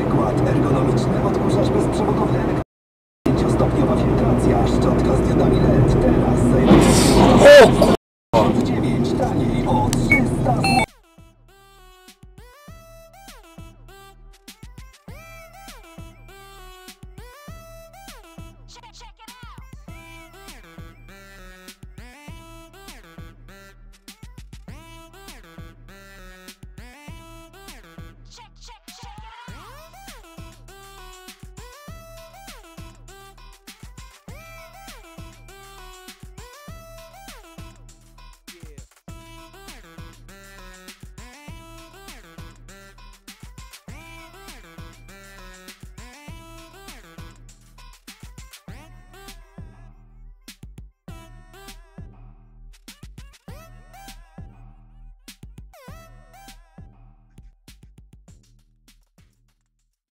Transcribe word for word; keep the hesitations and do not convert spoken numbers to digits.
przykład ergonomiczny odkurzacz bezprzewodowy elektryczny. Pięciostopniowa filtracja, szczotka z diodami L E D. Teraz zajmuje się...